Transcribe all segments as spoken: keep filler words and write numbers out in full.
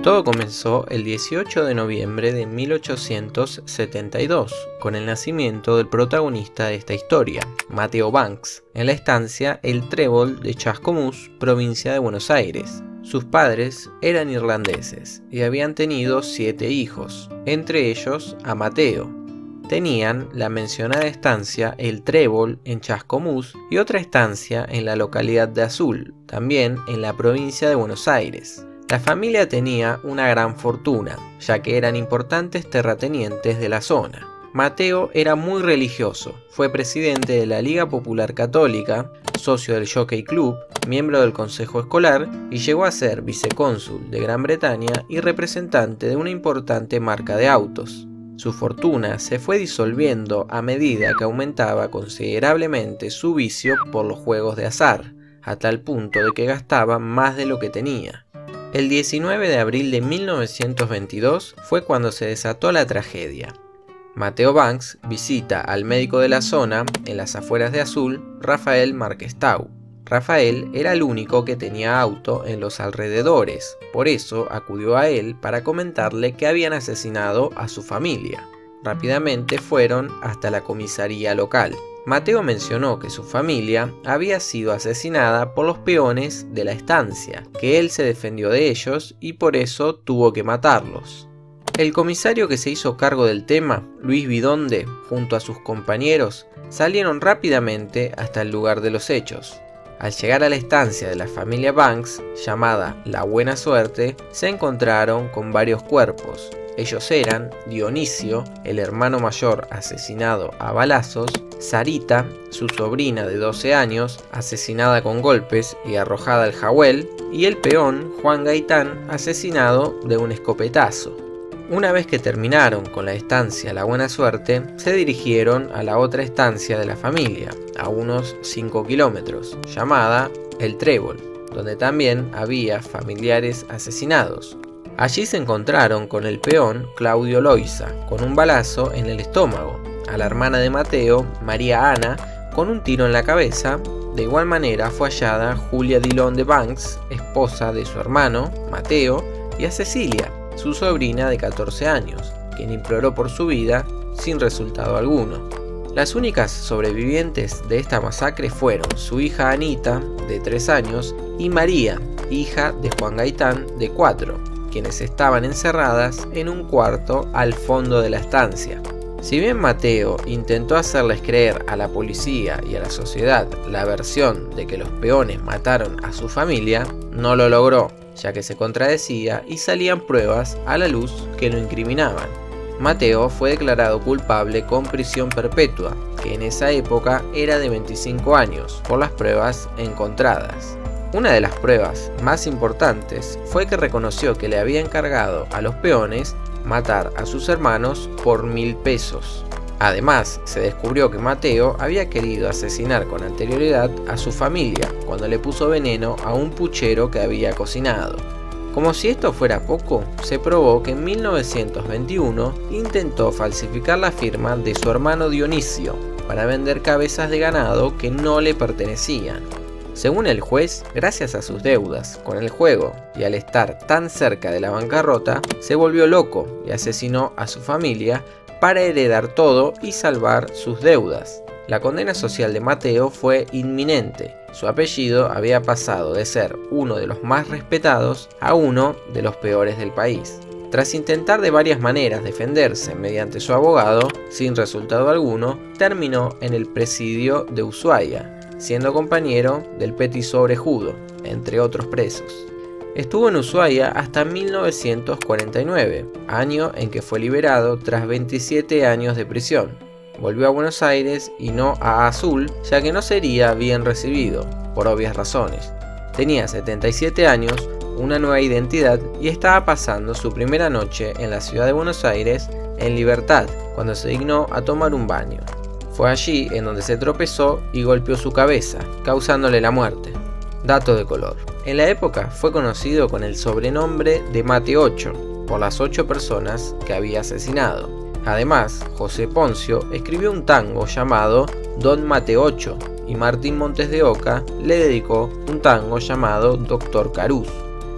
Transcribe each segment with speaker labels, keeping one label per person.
Speaker 1: Todo comenzó el dieciocho de noviembre de mil ochocientos setenta y dos, con el nacimiento del protagonista de esta historia, Mateo Banks, en la estancia El Trébol de Chascomús, provincia de Buenos Aires. Sus padres eran irlandeses y habían tenido siete hijos, entre ellos a Mateo. Tenían la mencionada estancia El Trébol en Chascomús y otra estancia en la localidad de Azul, también en la provincia de Buenos Aires. La familia tenía una gran fortuna, ya que eran importantes terratenientes de la zona. Mateo era muy religioso, fue presidente de la Liga Popular Católica, socio del Jockey Club, miembro del Consejo Escolar y llegó a ser vicecónsul de Gran Bretaña y representante de una importante marca de autos. Su fortuna se fue disolviendo a medida que aumentaba considerablemente su vicio por los juegos de azar, a tal punto de que gastaba más de lo que tenía. El diecinueve de abril de mil novecientos veintidós fue cuando se desató la tragedia. Mateo Banks visita al médico de la zona, en las afueras de Azul, Rafael Marquestau. Rafael era el único que tenía auto en los alrededores, por eso acudió a él para comentarle que habían asesinado a su familia. Rápidamente fueron hasta la comisaría local. Mateo mencionó que su familia había sido asesinada por los peones de la estancia, que él se defendió de ellos y por eso tuvo que matarlos. El comisario que se hizo cargo del tema, Luis Vidonde, junto a sus compañeros, salieron rápidamente hasta el lugar de los hechos. Al llegar a la estancia de la familia Banks, llamada La Buena Suerte, se encontraron con varios cuerpos. Ellos eran Dionisio, el hermano mayor asesinado a balazos, Sarita, su sobrina de doce años, asesinada con golpes y arrojada al Jawel, y el peón Juan Gaitán, asesinado de un escopetazo. Una vez que terminaron con la estancia La Buena Suerte, se dirigieron a la otra estancia de la familia, a unos cinco kilómetros, llamada El Trébol, donde también había familiares asesinados. Allí se encontraron con el peón Claudio Loiza, con un balazo en el estómago, a la hermana de Mateo, María Ana, con un tiro en la cabeza. De igual manera fue hallada Julia Dillon de Banks, esposa de su hermano, Mateo, y a Cecilia, su sobrina de catorce años, quien imploró por su vida sin resultado alguno. Las únicas sobrevivientes de esta masacre fueron su hija Anita, de tres años, y María, hija de Juan Gaitán, de cuatro, quienes estaban encerradas en un cuarto al fondo de la estancia. Si bien Mateo intentó hacerles creer a la policía y a la sociedad la versión de que los peones mataron a su familia, no lo logró, ya que se contradecía y salían pruebas a la luz que lo incriminaban. Mateo fue declarado culpable con prisión perpetua, que en esa época era de veinticinco años, por las pruebas encontradas. Una de las pruebas más importantes fue que reconoció que le había encargado a los peones matar a sus hermanos por mil pesos. Además, se descubrió que Mateo había querido asesinar con anterioridad a su familia cuando le puso veneno a un puchero que había cocinado. Como si esto fuera poco, se probó que en mil novecientos veintiuno intentó falsificar la firma de su hermano Dionisio para vender cabezas de ganado que no le pertenecían. Según el juez, gracias a sus deudas con el juego y al estar tan cerca de la bancarrota, se volvió loco y asesinó a su familia para heredar todo y salvar sus deudas. La condena social de Mateo fue inminente. Su apellido había pasado de ser uno de los más respetados a uno de los peores del país. Tras intentar de varias maneras defenderse mediante su abogado, sin resultado alguno, terminó en el presidio de Ushuaia, siendo compañero del Petiso Orejudo, entre otros presos. Estuvo en Ushuaia hasta mil novecientos cuarenta y nueve, año en que fue liberado tras veintisiete años de prisión. Volvió a Buenos Aires y no a Azul, ya que no sería bien recibido, por obvias razones. Tenía setenta y siete años, una nueva identidad y estaba pasando su primera noche en la ciudad de Buenos Aires en libertad, cuando se dignó a tomar un baño. Fue allí en donde se tropezó y golpeó su cabeza, causándole la muerte. Dato de color. En la época fue conocido con el sobrenombre de Mate ocho, por las ocho personas que había asesinado. Además, José Poncio escribió un tango llamado Don Mate ocho y Martín Montes de Oca le dedicó un tango llamado Doctor Carús.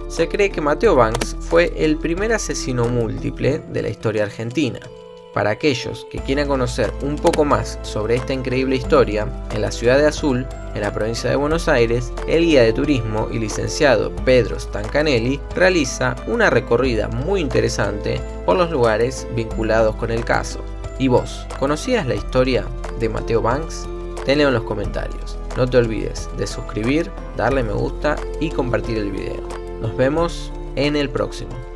Speaker 1: Se cree que Mateo Banks fue el primer asesino múltiple de la historia argentina. Para aquellos que quieran conocer un poco más sobre esta increíble historia, en la ciudad de Azul, en la provincia de Buenos Aires, el guía de turismo y licenciado Pedro Stancanelli realiza una recorrida muy interesante por los lugares vinculados con el caso. ¿Y vos, conocías la historia de Mateo Banks? Tenlo en los comentarios. No te olvides de suscribir, darle me gusta y compartir el video. Nos vemos en el próximo.